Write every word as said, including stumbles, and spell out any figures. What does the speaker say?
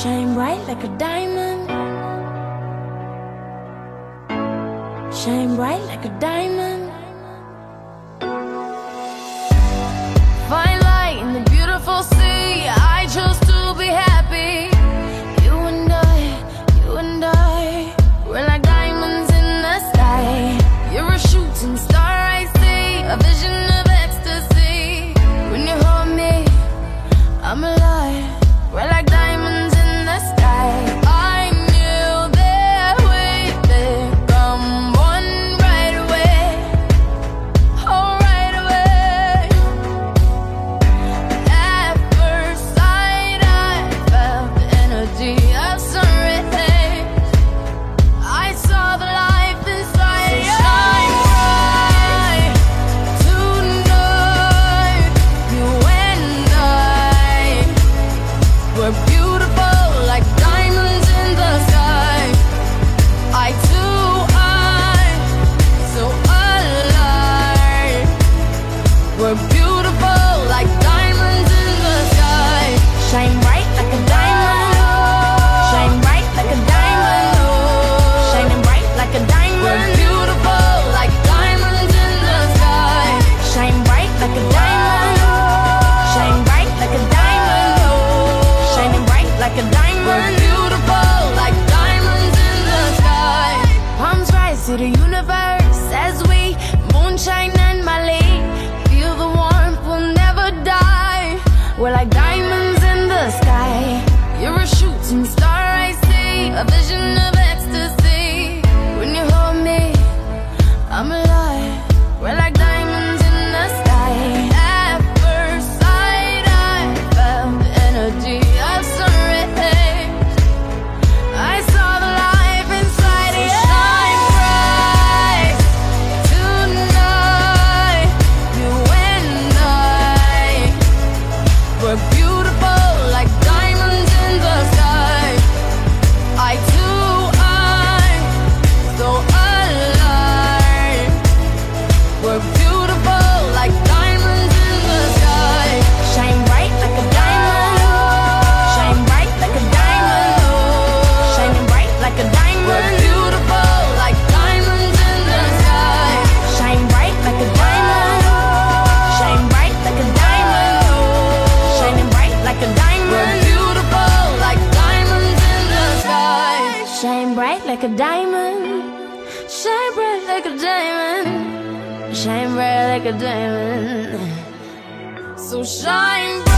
Shine bright like a diamond. Shine bright like a diamond. Find light in the beautiful sea. I chose to be happy. You and I, you and I, we're like diamonds in the sky. You're a shooting star, I see, a vision of ecstasy. When you hold me, I'm alive. We're like diamonds in the sky. I knew that we'd become one right away. Oh, right away. At first sight, I felt the energy of sun rays. I saw the life inside you. Shine bright tonight. You and I, we're beautiful like diamonds in the sky. I too, I'm so alive. We're beautiful like diamonds in the sky. Shine bright like a diamond. Shine bright like a diamond. Shining bright like a diamond. We're beautiful like diamonds in the sky. Shine bright like a diamond. Shine bright like a diamond. Shining bright like a diamond. We're beautiful like diamonds in the sky. Palms rise to the universe as we moonshine and Mali. Feel the warmth, we'll never die. We're like diamonds in the sky. You're a shooting star, I see, a vision of ecstasy. When you hold me, I'm alive. We're like diamonds in the sky. At first sight, I felt the energy of sun rays. I saw the life inside you. Shine bright tonight. You and I, we're beautiful like diamonds in the sky. I too, I'm so alive. We're beautiful like diamonds in the sky. Shine bright like a diamond. Shine bright like a diamond. Shining bright like a diamond. We're beautiful like diamonds in the sky. Shine bright like a diamond. Shine bright like a diamond. Shining bright like a diamond. We're beautiful like diamonds in the sky. Shine bright like a diamond. Shine bright like a diamond. Shine bright like a diamond. So shine bright.